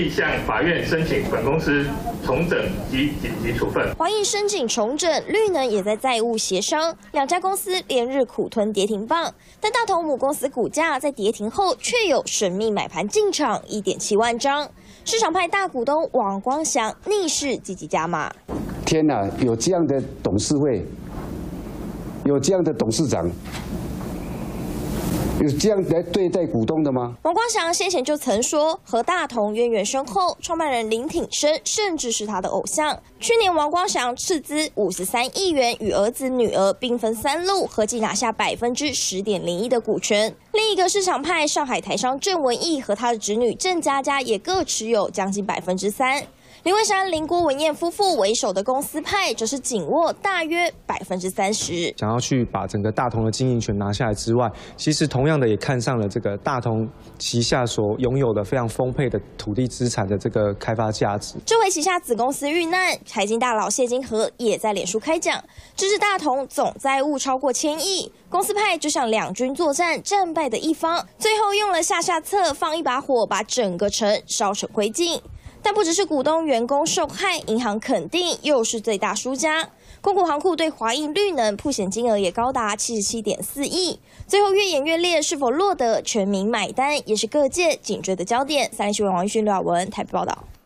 亦向法院申请本公司重整及紧急处分。 华映申请重整，绿能也在债务协商，两家公司连日苦吞跌停棒，但大同母公司股价在跌停后却有神秘买盘进场1.7万张，市场派大股东王光祥逆势积极加码。 天哪，有这样的董事会，有这样的董事长。 有这样来对待股东的吗？ 王光祥先前就曾说，和大同渊源深厚，创办人林挺生甚至是他的偶像。去年王光祥斥资53亿元，与儿子女儿兵分3路，合计拿下10.01%的股权。另一个市场派上海台商郑文义和他的侄女郑佳佳也各持有将近3%。 林慧珊、林郭文燕夫妇为首的公司派则是紧握大约30%。 想要去把整个大同的经营权拿下来之外，其实同样的也看上了这个大同旗下所拥有的非常丰沛的土地资产的这个开发价值。 这回旗下子公司遇难，财经大佬谢金河也在脸书开讲，支持大同总债务超过1000亿。公司派就像两军作战，战败的一方，最后用了下策，放一把火，把整个城烧成灰烬。 但不只是股东、员工受害，银行肯定又是最大输家。公股行库对华映绿能曝险金额也高达77.4亿。最后越演越烈，是否落得全民买单，也是各界紧追的焦点。3立新闻王玉勋、刘雅文台北报道。